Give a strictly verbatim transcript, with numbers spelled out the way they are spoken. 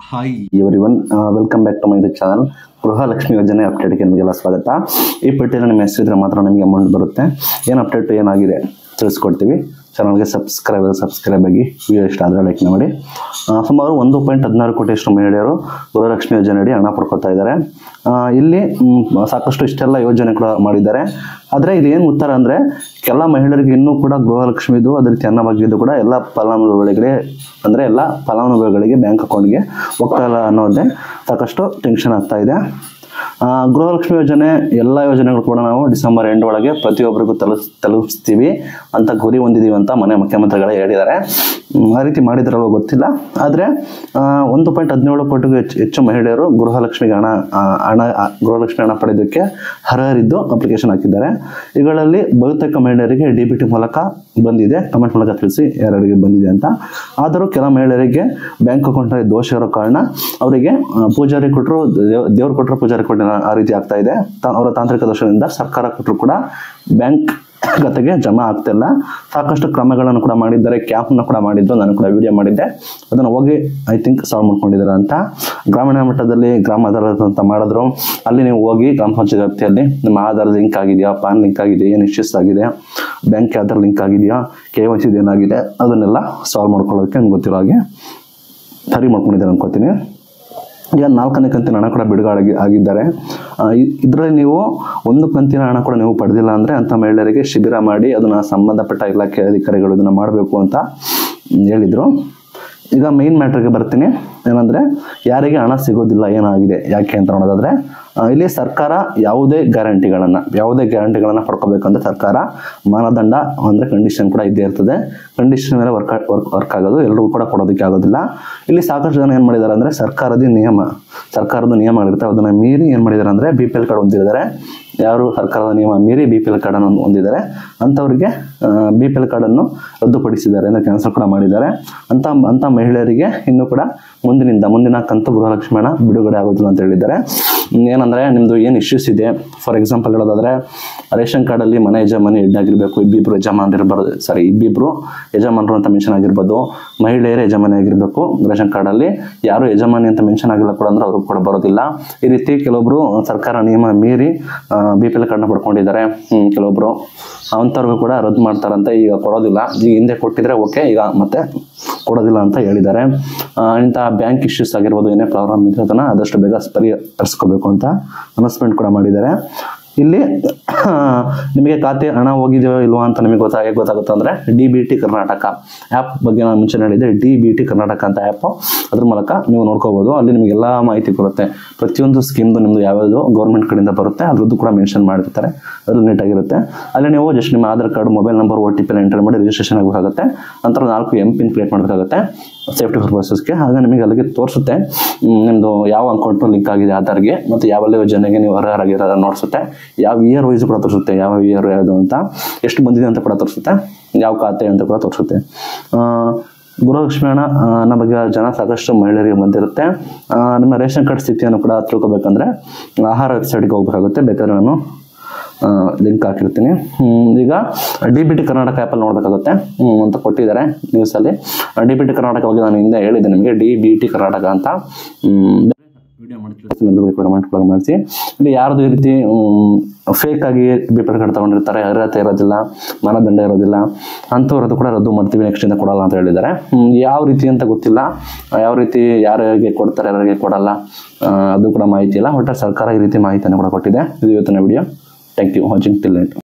Hi everyone, welcome back to my YouTube channel. Gruhalakshmi ಯೋಜನೆ ಅಪ್ಡೇಟ್ಗೆ ನಿಮಗೆಲ್ಲ ಸ್ವಾಗತ. ಈ ಪಟ್ಟಿಯಲ್ಲಿ ನಿಮ್ಮ ಹೆಸರಿದ್ರೆ ಮಾತ್ರ ನಮಗೆ ಅಮೌಂಟ್ ಬರುತ್ತೆ. ಏನು ಅಪ್ಡೇಟ್ ಏನಾಗಿದೆ ತಿಳಿಸ್ಕೊಡ್ತೀವಿ. ಚಾನಲ್ಗೆ ಸಬ್ಸ್ಕ್ರೈಬ್ ಸಬ್ಸ್ಕ್ರೈಬ್ ಆಗಿ, ವಿಡಿಯೋ ಇಷ್ಟ ಆದರೆ ಲೈಕ್ ಮಾಡಿ. ಸುಮಾರು ಒಂದು ಪಾಯಿಂಟ್ ಹದಿನಾರು ಕೋಟಿಯಷ್ಟು ಮಹಿಳೆಯರು ಗೃಹಲಕ್ಷ್ಮಿ ಯೋಜನೆಯಡಿ ಹಣ ಪಡ್ಕೊತಾ ಇದ್ದಾರೆ. ಇಲ್ಲಿ ಸಾಕಷ್ಟು ಇಷ್ಟೆಲ್ಲ ಯೋಜನೆ ಕೂಡ ಮಾಡಿದ್ದಾರೆ. ಆದರೆ ಇಲ್ಲಿ ಏನು ಉತ್ತರ ಅಂದರೆ, ಕೆಲ ಮಹಿಳೆಯರಿಗೆ ಇನ್ನೂ ಕೂಡ ಗೃಹಲಕ್ಷ್ಮಿದು ಅದೇ ರೀತಿ ಅನ್ನಭಾಗ್ಯದ್ದು ಕೂಡ ಎಲ್ಲ ಫಲಾನುಭವಿಗಳಿಗೆ ಅಂದರೆ ಎಲ್ಲ ಫಲಾನುಭವಿಗಳಿಗೆ ಬ್ಯಾಂಕ್ ಅಕೌಂಟ್ಗೆ ಹೋಗ್ತಾಯಿಲ್ಲ ಅನ್ನೋದೇ ಸಾಕಷ್ಟು ಟೆನ್ಷನ್ ಆಗ್ತಾ ಇದೆ. ಗೃಹಲಕ್ಷ್ಮಿ ಯೋಜನೆ ಎಲ್ಲ ಯೋಜನೆಗಳು ಕೂಡ ನಾವು ಡಿಸೆಂಬರ್ ಎಂಡ್ ಒಳಗೆ ಪ್ರತಿಯೊಬ್ಬರಿಗೂ ತಲುಪ್ ತಲುಪಿಸ್ತೀವಿ ಅಂತ ಗುರಿ ಹೊಂದಿದ್ದೀವಿ ಅಂತ ಮನೆ ಮುಖ್ಯಮಂತ್ರಿಗಳೇ ಹೇಳಿದ್ದಾರೆ. ಆ ರೀತಿ ಮಾಡಿದ್ರಲ್ವ ಗೊತ್ತಿಲ್ಲ. ಆದರೆ ಒಂದು ಪಾಯಿಂಟ್ ಹದಿನೇಳು ಕೋಟಿಗೂ ಹೆಚ್ಚು ಹೆಚ್ಚು ಮಹಿಳೆಯರು ಗೃಹಲಕ್ಷ್ಮಿಗೆ ಹಣ ಹಣ ಗೃಹಲಕ್ಷ್ಮಿ ಹಣ ಪಡೆಯೋದಕ್ಕೆ ಅರ್ಹರಿದ್ದು ಅಪ್ಲಿಕೇಶನ್ ಹಾಕಿದ್ದಾರೆ. ಇವುಗಳಲ್ಲಿ ಬಹುತೇಕ ಮಹಿಳೆಯರಿಗೆ ಡಿ ಬಿ ಟಿ ಮೂಲಕ ಬಂದಿದೆ. ಕಮೆಂಟ್ ಮೂಲಕ ತಿಳಿಸಿ ಯಾರಿಗೆ ಬಂದಿದೆ ಅಂತ. ಆದರೂ ಕೆಲ ಮಹಿಳೆಯರಿಗೆ ಬ್ಯಾಂಕ್ ಅಕೌಂಟ್ನಲ್ಲಿ ದೋಷ ಇರೋ ಕಾರಣ ಅವರಿಗೆ ಪೂಜಾರಿ ಕೊಟ್ಟರು ದೇವ್ರು ಕೊಟ್ಟರು ಪೂಜಾರಿ ಕೊಟ್ಟಿಲ್ಲ ಆ ರೀತಿ ಆಗ್ತಾ ಇದೆ. ಅವರ ತಾಂತ್ರಿಕ ದೋಷದಿಂದ ಸರ್ಕಾರ ಕೊಟ್ಟರು ಕೂಡ ಬ್ಯಾಂಕ್ ಖಾತೆಗೆ ಜಮಾ ಆಗ್ತಿಲ್ಲ. ಸಾಕಷ್ಟು ಕ್ರಮಗಳನ್ನು ಕೂಡ ಮಾಡಿದ್ದಾರೆ. ಕ್ಯಾಂಪ್ನ ಕೂಡ ಮಾಡಿದ್ದು, ನಾನು ಕೂಡ ವಿಡಿಯೋ ಮಾಡಿದ್ದೆ. ಅದನ್ನು ಹೋಗಿ ಐ ಥಿಂಕ್ ಸಾಲ್ವ್ ಮಾಡ್ಕೊಂಡಿದ್ದಾರೆ ಅಂತ. ಗ್ರಾಮೀಣ ಮಟ್ಟದಲ್ಲಿ ಗ್ರಾಮ ಆಧಾರದ ಅಂತ ಮಾಡಿದ್ರು. ಅಲ್ಲಿ ನೀವು ಹೋಗಿ ಗ್ರಾಮ ಪಂಚಾಯತ್ ವ್ಯಾಪ್ತಿಯಲ್ಲಿ ನಿಮ್ಮ ಆಧಾರ್ ಲಿಂಕ್ ಆಗಿದೆಯಾ, ಪಾನ್ ಲಿಂಕ್ ಆಗಿದೆ, ಏನು ಇಶ್ಯೂಸ್ ಆಗಿದೆ, ಬ್ಯಾಂಕ್ ಆಧಾರ್ ಲಿಂಕ್ ಆಗಿದೆಯಾ, ಕೆ ವೈ ಸಿ ಏನಾಗಿದೆ ಅದನ್ನೆಲ್ಲ ಸಾಲ್ವ್ ಮಾಡ್ಕೊಳ್ಳೋದಕ್ಕೆ ನನಗೆ ಗೊತ್ತಿರೋ ಹಾಗೆ ಸರಿ ಮಾಡ್ಕೊಂಡಿದ್ದಾರೆ ಅನ್ಕೋತೀನಿ. ಈಗ ನಾಲ್ಕನೇ ಕಂತಿನ ಹಣ ಕೂಡ ಬಿಡುಗಡೆ ಆಗಿದ್ದಾರೆ. ಇದರಲ್ಲಿ ನೀವು ಒಂದು ಕಂತಿನ ಹಣ ಕೂಡ ನೀವು ಪಡೆದಿಲ್ಲ ಅಂದರೆ ಅಂಥ ಮಹಿಳೆಯರಿಗೆ ಶಿಬಿರ ಮಾಡಿ ಅದನ್ನು ಸಂಬಂಧಪಟ್ಟ ಇಲಾಖೆ ಅಧಿಕಾರಿಗಳು ಇದನ್ನು ಮಾಡಬೇಕು ಅಂತ ಹೇಳಿದರು. ಈಗ ಮೈನ್ ಮ್ಯಾಟ್ರಿಗೆ ಬರ್ತೀನಿ. ಏನಂದರೆ, ಯಾರಿಗೆ ಹಣ ಸಿಗೋದಿಲ್ಲ, ಏನಾಗಿದೆ, ಯಾಕೆ ಅಂತ ನೋಡೋದಾದರೆ, ಇಲ್ಲಿ ಸರ್ಕಾರ ಯಾವುದೇ ಗ್ಯಾರಂಟಿಗಳನ್ನು ಯಾವುದೇ ಗ್ಯಾರಂಟಿಗಳನ್ನು ಪಡ್ಕೋಬೇಕಂದ್ರೆ ಸರ್ಕಾರ ಮಾನದಂಡ ಅಂದರೆ ಕಂಡೀಷನ್ ಕೂಡ ಇದ್ದೇ ಇರ್ತದೆ. ಕಂಡೀಷನ್ ಮೇಲೆ ವರ್ಕ್ ವರ್ಕ್ ವರ್ಕ್ ಆಗೋದು ಎಲ್ಲರಿಗೂ ಕೂಡ ಕೊಡೋದಕ್ಕೆ ಆಗೋದಿಲ್ಲ. ಇಲ್ಲಿ ಸಾಕಷ್ಟು ಜನ ಏನು ಮಾಡಿದ್ದಾರೆ ಅಂದರೆ, ಸರ್ಕಾರದ ನಿಯಮ ಸರ್ಕಾರದ ನಿಯಮಗಳಿರ್ತವೆ ಅದನ್ನು ಮೀರಿ ಏನು ಮಾಡಿದ್ದಾರೆ ಅಂದರೆ ಬಿ ಪಿ ಎಲ್ ಕಾರ್ಡ್ ಹೊಂದಿದ್ದಾರೆ. ಯಾರು ಸರ್ಕಾರದ ನಿಯಮ ಮೀರಿ ಬಿ ಪಿ ಎಲ್ ಕಾರ್ಡನ್ನು ಹೊಂದಿದ್ದಾರೆ ಅಂಥವ್ರಿಗೆ ಬಿ ಪಿ ಎಲ್ ಕಾರ್ಡನ್ನು ರದ್ದುಪಡಿಸಿದ್ದಾರೆ ಅಂದರೆ ಕ್ಯಾನ್ಸಲ್ ಕೂಡ ಮಾಡಿದ್ದಾರೆ. ಅಂಥ ಅಂಥ ಮಹಿಳೆಯರಿಗೆ ಇನ್ನೂ ಕೂಡ ಮುಂದಿನಿಂದ ಮುಂದಿನ ಕಂತು ಗೃಹಲಕ್ಷ್ಮಿ ಹಣ ಬಿಡುಗಡೆ ಆಗೋದಿಲ್ಲ ಅಂತ ಹೇಳಿದ್ದಾರೆ. ಏನಂದರೆ, ನಿಮ್ಮದು ಏನು ಇಶ್ಯೂಸ್ ಇದೆ, ಫಾರ್ ಎಕ್ಸಾಂಪಲ್ ಹೇಳೋದಾದರೆ, ರೇಷನ್ ಕಾರ್ಡಲ್ಲಿ ಮನೆ ಯಜಮಾನಿ ಹೆಡ್ ಆಗಿರಬೇಕು, ಇಬ್ಬಿಬ್ರು ಯಜಮಾನರು ಇರಬಾರ್ದು ಸಾರಿ ಇಬ್ಬಿಬ್ರು ಯಜಮಾನರು ಅಂತ ಮೆನ್ಷನ್ ಆಗಿರ್ಬೋದು, ಮಹಿಳೆಯರೇ ಯಜಮಾನಿ ಆಗಿರಬೇಕು. ರೇಷನ್ ಕಾರ್ಡಲ್ಲಿ ಯಾರು ಯಜಮಾನಿ ಅಂತ ಮೆನ್ಷನ್ ಆಗಿಲ್ಲ ಕೂಡ ಅಂದ್ರೆ ಅವ್ರಿಗೆ ಕೂಡ ಬರೋದಿಲ್ಲ. ಈ ರೀತಿ ಕೆಲವೊಬ್ರು ಸರ್ಕಾರ ನಿಯಮ ಮೀರಿ ಬಿ ಪಿ ಎಲ್ ಕಾರ್ಡ್ನ ಪಡ್ಕೊಂಡಿದ್ದಾರೆ. ಕೆಲವೊಬ್ರು ಅಂಥವ್ರಿಗೂ ಕೂಡ ರದ್ದು ಮಾಡ್ತಾರಂತೆ. ಈಗ ಕೊಡೋದಿಲ್ಲ. ಈಗ ಹಿಂದೆ ಕೊಟ್ಟಿದ್ರೆ ಓಕೆ, ಈಗ ಮತ್ತೆ ಕೊಡೋದಿಲ್ಲ ಅಂತ ಹೇಳಿದ್ದಾರೆ. ಇಂಥ ಬ್ಯಾಂಕ್ ಇಶ್ಯೂಸ್ ಆಗಿರ್ಬೋದು, ಏನೇ ಪ್ರಾಬ್ಲಮ್ ಇದ್ರೆ ಅದನ್ನು ಆದಷ್ಟು ಬೇಗ ಪರಿಹರಿಸ್ಕೋಬೇಕು ಅಂತ ಅನೌನ್ಸ್ಮೆಂಟ್ ಕೂಡ ಮಾಡಿದ್ದಾರೆ. ಇಲ್ಲಿ ನಿಮಗೆ ಖಾತೆ ಹಣ ಹೋಗಿದೆಯೋ ಇಲ್ವಾ ಅಂತ ನಿಮಗೆ ಗೊತ್ತಾ ಹೇಗೆ ಗೊತ್ತಾಗುತ್ತೆ ಅಂದರೆ, D B T Karnataka app ಬಗ್ಗೆ ನಾನು ಮುಂಚೆ ಹೇಳಿದ್ದೆ. ಡಿ ಬಿ ಟಿ ಕರ್ನಾಟಕ ಅಂತ ಆ್ಯಪು, ಅದ್ರ ಮೂಲಕ ನೀವು ನೋಡ್ಕೋಬೋದು. ಅಲ್ಲಿ ನಿಮಗೆ ಎಲ್ಲ ಮಾಹಿತಿ ಕೊಡುತ್ತೆ. ಪ್ರತಿಯೊಂದು ಸ್ಕೀಮ್ದು ನಿಮ್ಮದು ಯಾವ್ಯಾವುದು ಗೌರ್ಮೆಂಟ್ ಕಡೆಯಿಂದ ಬರುತ್ತೆ ಅದ್ರದ್ದು ಕೂಡ ಮೆನ್ಷನ್ ಮಾಡಿರ್ತಾರೆ. ಅದು ನೀಟಾಗಿರುತ್ತೆ. ಅಲ್ಲಿ ನೀವು ಜಸ್ಟ್ ನಿಮ್ಮ Aadhaar card, mobile number, O T P enter ಮಾಡಿ ರಿಜಿಸ್ಟ್ರೇಷನ್ ಆಗಬೇಕಾಗುತ್ತೆ. ನಂತರ ನಾಲ್ಕು ಎಂ ಪಿನ್ ಕ್ರಿಯೇಟ್ ಮಾಡಬೇಕಾಗುತ್ತೆ ಸೇಫ್ಟಿ ಪರ್ಪಸಸ್ಗೆ. ಆಗ ನಿಮಗೆ ಅಲ್ಲಿಗೆ ತೋರಿಸುತ್ತೆ ನಿಮ್ಮದು ಯಾವ ಅಕೌಂಟು ಲಿಂಕ್ ಆಗಿದೆ ಆಧಾರ್ಗೆ, ಮತ್ತು ಯಾವೆಲ್ಲ ಯೋಜನೆಗೆ ನೀವು ಅರ್ಹರಾಗಿರೋದನ್ನು ನೋಡಿಸುತ್ತೆ. ಯಾವ ಇಯರ್ ವೈಸ್ ಕೂಡ ತೋರಿಸುತ್ತೆ, ಯಾವ ಇಯರ್ ಯಾವುದು ಅಂತ, ಎಷ್ಟು ಬಂದಿದೆ ಅಂತ ಕೂಡ ತೋರಿಸುತ್ತೆ, ಯಾವ ಖಾತೆ ಅಂತ ಕೂಡ ತೋರಿಸುತ್ತೆ. ಗೃಹಲಕ್ಷ್ಮಿ ಹಣ ಅನ್ನೋ ಬಗ್ಗೆ ಜನ ಸಾಕಷ್ಟು ಮಹಿಳೆಯರಿಗೆ ಬಂದಿರುತ್ತೆ. ನಿಮ್ಮ ರೇಷನ್ ಕಾರ್ಡ್ ಸ್ಥಿತಿಯನ್ನು ಕೂಡ ತಿಳ್ಕೊಬೇಕಂದ್ರೆ ಆಹಾರ ವೆಬ್ಸೈಟ್ಗೆ ಹೋಗ್ಬೇಕಾಗುತ್ತೆ. ಬೇಕಾದ್ರೆ ನಾನು ಲಿಂಕ್ ಹಾಕಿರ್ತೀನಿ. ಈಗ ಡಿ ಬಿ ಟಿ ಕರ್ನಾಟಕ ಆ್ಯಪಲ್ಲಿ ನೋಡಬೇಕಾಗುತ್ತೆ ಅಂತ ಕೊಟ್ಟಿದ್ದಾರೆ ನ್ಯೂಸಲ್ಲಿ. ಡಿ ಬಿ ಟಿ ಕರ್ನಾಟಕ ಬಗ್ಗೆ ನಾನು ಹಿಂದೆ ಹೇಳಿದ್ದೆ ನಿಮಗೆ, ಡಿ ಬಿ ಟಿ ಕರ್ನಾಟಕ ಅಂತ ವಿಡಿಯೋ ಮಾಡಿ ತಿಳಿಸ್ತೀನಿ. ಕಮೆಂಟ್ ಮಾಡಿಸಿ. ಇಲ್ಲಿ ಯಾರ್ದು ಈ ರೀತಿ ಫೇಕ್ ಆಗಿ ಬಿ ಪಿ ಎಲ್ ಕಾರ್ಡ್ ತೊಗೊಂಡಿರ್ತಾರೆ, ಅರ್ಹತೆ ಇರೋದಿಲ್ಲ, ಮಾನದಂಡ ಇರೋದಿಲ್ಲ, ಅಂಥವ್ರದ್ದು ಕೂಡ ರದ್ದು ಮಾಡ್ತೀವಿ, ನೆಕ್ಸ್ಟಿಂದ ಕೊಡಲ್ಲ ಅಂತ ಹೇಳಿದ್ದಾರೆ. ಯಾವ ರೀತಿ ಅಂತ ಗೊತ್ತಿಲ್ಲ. ಯಾವ ರೀತಿ ಯಾರಿಗೆ ಕೊಡ್ತಾರೆ, ಯಾರಿಗೆ ಕೊಡಲ್ಲ ಅದು ಕೂಡ ಮಾಹಿತಿ ಇಲ್ಲ. ಒಟ್ಟಾರೆ ಸರ್ಕಾರ ಈ ರೀತಿ ಮಾಹಿತಿಯನ್ನು ಕೂಡ ಕೊಟ್ಟಿದೆ. ಇದು ಇವತ್ತಿನ ವಿಡಿಯೋ. Thank you watching till late.